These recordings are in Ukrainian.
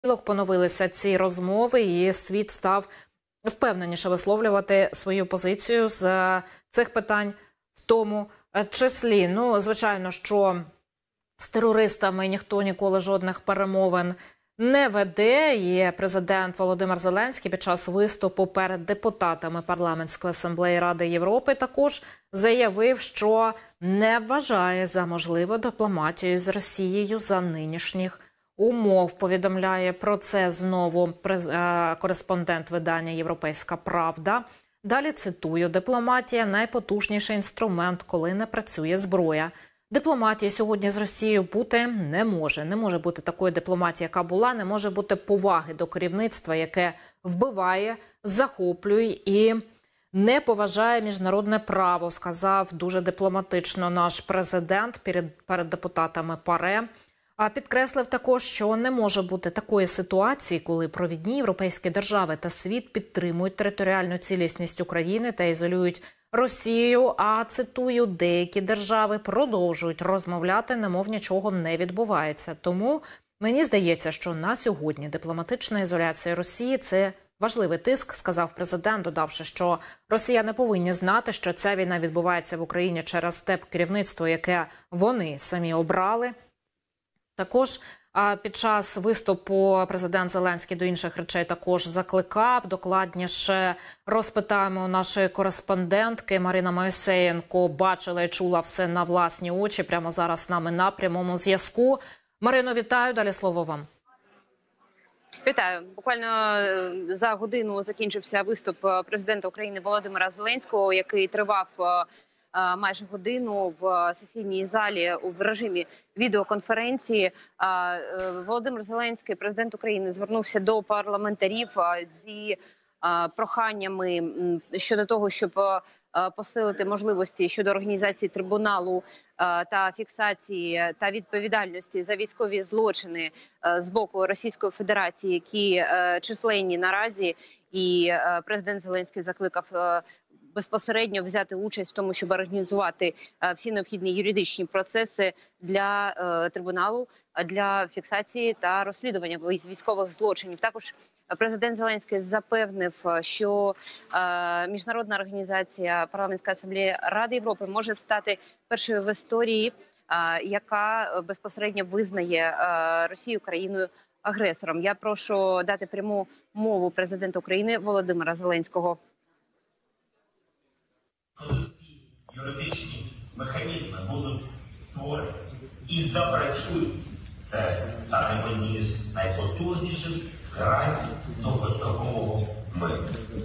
Поновилися ці розмови, і світ став впевненіше висловлювати свою позицію з цих питань, в тому числі. Ну, звичайно, що з терористами ніхто ніколи жодних перемовин не веде. І президент Володимир Зеленський під час виступу перед депутатами Парламентської асамблеї Ради Європи також заявив, що не вважає за можливе дипломатію з Росією за нинішніх умов. Повідомляє про це знову кореспондент видання «Європейська правда». Далі цитую: «Дипломатія – найпотужніший інструмент, коли не працює зброя. Дипломатії сьогодні з Росією бути не може. Не може бути такої дипломатії, яка була, не може бути поваги до керівництва, яке вбиває, захоплює і не поважає міжнародне право», сказав дуже дипломатично наш президент перед депутатами ПАРЕ. А підкреслив також, що не може бути такої ситуації, коли провідні європейські держави та світ підтримують територіальну цілісність України та ізолюють Росію, а, цитую, деякі держави продовжують розмовляти, немов нічого не відбувається. Тому мені здається, що на сьогодні дипломатична ізоляція Росії – це важливий тиск, сказав президент, додавши, що росіяни повинні знати, що ця війна відбувається в Україні через те керівництво, яке вони самі обрали. Також під час виступу президент Зеленський до інших речей також закликав. Докладніше розпитаємо у нашої кореспондентки. Марина Моїсеєнко бачила і чула все на власні очі. Прямо зараз з нами на прямому зв'язку. Марино, вітаю. Далі слово вам. Вітаю. Буквально за годину закінчився виступ президента України Володимира Зеленського, який тривав майже годину в сесійній залі в режимі відеоконференції. Володимир Зеленський, президент України, звернувся до парламентарів зі проханнями щодо того, щоб посилити можливості щодо організації трибуналу та фіксації та відповідальності за військові злочини з боку Російської Федерації, які численні наразі. І президент Зеленський закликав безпосередньо взяти участь в тому, щоб організувати всі необхідні юридичні процеси для трибуналу, для фіксації та розслідування військових злочинів. Також президент Зеленський запевнив, що міжнародна організація Парламентська асамблея Ради Європи може стати першою в історії, яка безпосередньо визнає Росію країною-агресором. Я прошу дати пряму мову президента України Володимира Зеленського. Коли ці юридичні механізми будуть створені і запрацюють, це стане однією з найпотужніших гарантій довгострокового миру.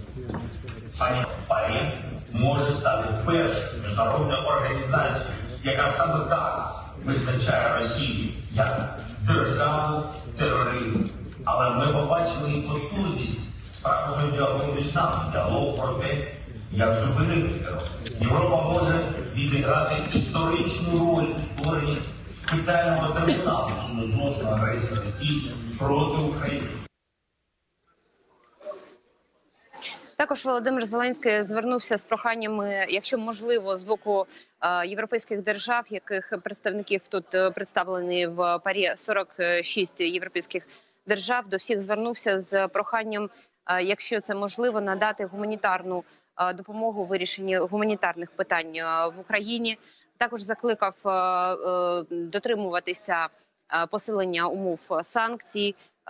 ПАРЄ може стати першою міжнародною організацією, яка саме так визначає Росію як державу тероризму. Але ми побачили і потужність справжнього діалогу між нами, діалогу про те, як зупинити терор. Європа може відіграти історичну роль у створенні спеціального трибуналу щодо злочину агресії Росії проти України. Також Володимир Зеленський звернувся з проханнями, якщо можливо, з боку європейських держав, яких представників тут представлені в ПАРЄ 46 європейських держав, до всіх звернувся з проханням, якщо це можливо, надати гуманітарну допомогу у вирішенні гуманітарних питань в Україні. Також закликав дотримуватися посилення умов санкцій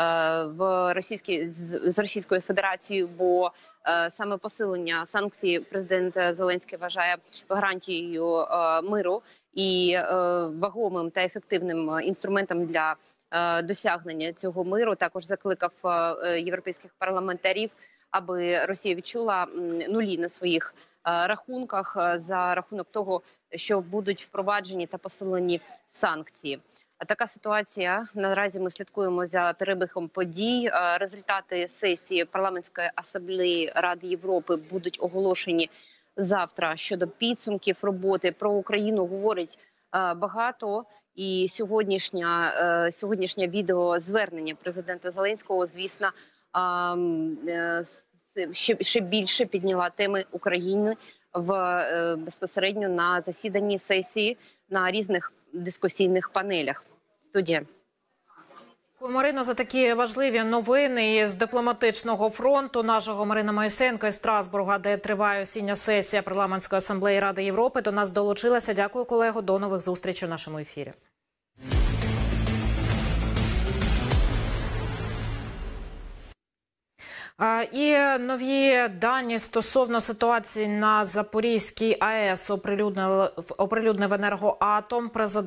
з Російською Федерацією, бо саме посилення санкцій президент Зеленський вважає гарантією миру і вагомим та ефективним інструментом для досягнення цього миру. Також закликав європейських парламентарів, аби Росія відчула нулі на своїх рахунках за рахунок того, що будуть впроваджені та посилені санкції. Така ситуація. Наразі ми слідкуємо за перебігом подій. Результати сесії Парламентської асамблеї Ради Європи будуть оголошені завтра. Щодо підсумків роботи про Україну говорить багато. І сьогоднішнє відеозвернення президента Зеленського, звісно, ще більше підняла теми України безпосередньо на засіданні сесії на різних дискусійних панелях. Студія. Марино, за такі важливі новини з дипломатичного фронту. Нашого Марина Моїсенко із Страсбурга, де триває осіння сесія Парламентської асамблеї Ради Європи, до нас долучилася. Дякую, колего. До нових зустрічей у нашому ефірі. І нові дані стосовно ситуації на Запорізькій АЕС оприлюднив Енергоатом. Президент